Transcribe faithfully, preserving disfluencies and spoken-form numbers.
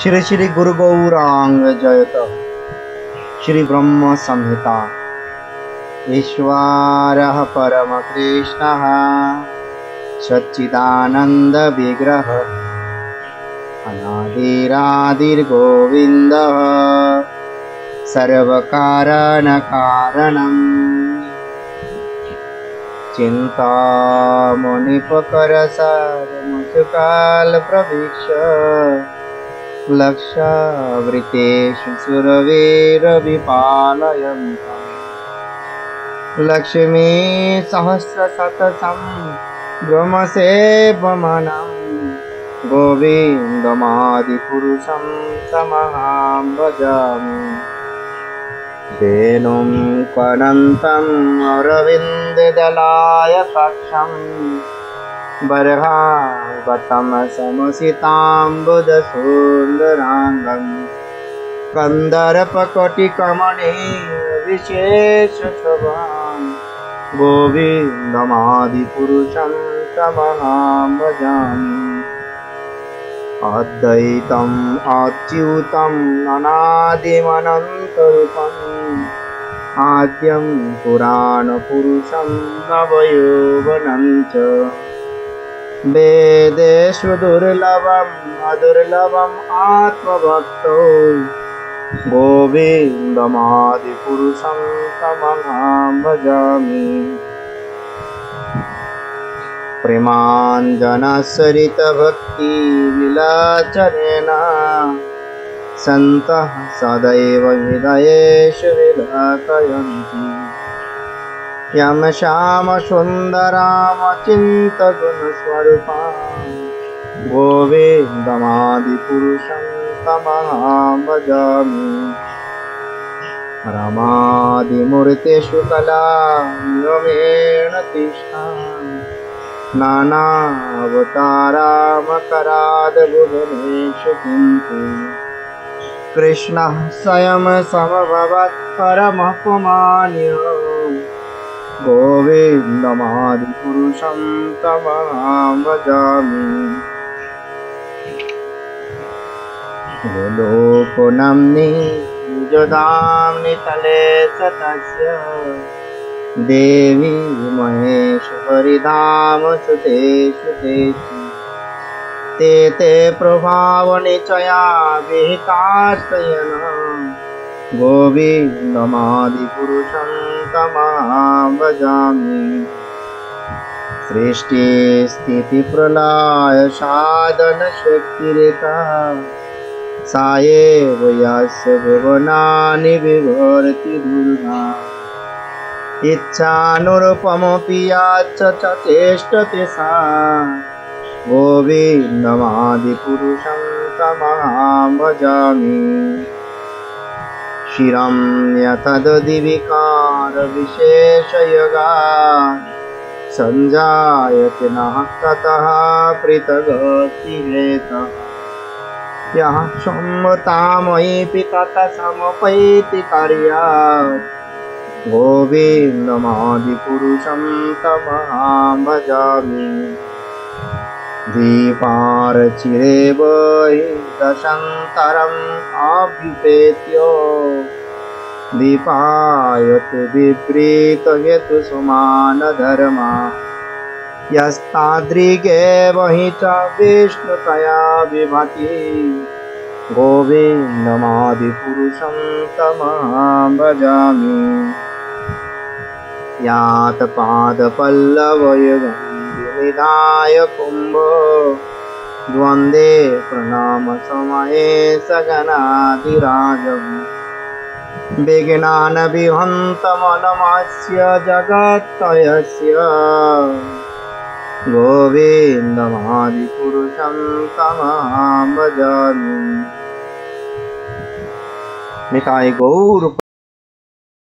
श्री श्री गुरु गौरांग जयत। श्री ब्रह्म संहिता। ईश्वरः परम कृष्णः सच्चिदानंद विग्रह अनादिरादिर्गोविन्दः सर्वकारण कारणम् चिन्तामणिपकर सारमुसुकाल प्रवीक्ष लक्षावृतेषु सुरवीरविपालयन्तम् लक्ष्मी सहस्रशतसं ब्रह्मसेवमनं गोविन्दमादिपुरुषं तमहं भजामि। वेणुं कनन्तम् अरविन्ददलायताक्षम् बर्हावतं समसिताम्बुजसुन्दराङ्गम् कन्दर्पकोटिकमणिविशेषशोभाम् गोविन्दमादिपुरुषं तमहं भजामि। अद्वैतम् अच्युतम् अनादिमनन्तरूपम् आद्यं पुराणपुरुषं नवयौवनं च वेदेषु दुर्लभम् अदुर्लभम् आत्मभक्तो गोविन्दमादिपुरुषं तमहं भजामि। प्रेमाञ्जनसरितभक्तिविलाचनेन सन्तः सदैव हृदयेषु विलापयन्ति यं श्यामसुन्दरामचिन्तगुणस्वरूपां गोविन्दमादिपुरुषं तमहं भजामि। रमादिमूर्तेषु कलानियमेन तिष्ठामि नानावतारामकराद् भुवनेषु किन्तु कृष्णः स्वयं समभवत् परमः पुमान्यो गोविन्दमादिपुरुषं तमहं भजामि। गोलोकनाम्नि निजधाम्नि तले सतस्य देवी महेश्वरिधाम सुतेषु तेषु ते ते प्रभावनिचया विहिताश्रयन् गोविन्दमादिपुरुषं तमहं भजामि। सृष्टिस्थितिप्रलय साधनशक्तिरेका सा एव यस्य भुवनानि बिभर्ति दुर्गा इच्छानुरूपमपि याच्च च चेष्टते सा गोविन्दमादिपुरुषं तमहं भजामि। शिरं यतद्दिविकारविशेषयोगा सञ्जायते नः ततः पृथगस्तिहेतः यः सम्मतामयीपि ततः समुपैति कार्यात् गोविन्दमादिपुरुषं तमहं भजामि। दीपार्चिरे वै दशान्तरम् अभ्युपेत्य दीपायतु विपरीतहेतुसमानधर्मा यस्तादृगेव हि च विष्णुतया विभाति गोविन्दमादिपुरुषं तमहं भजामि। यात पादपल्लवयुगं विनिधाय कुम्भ द्वन्द्वे प्रणाम समये सगनाधिराजम् विघ्नान् विहन्तमनमस्य जगत्त्रयस्य गोविन्दमादिपुरुषं तमहं भजामि। निताय गौर।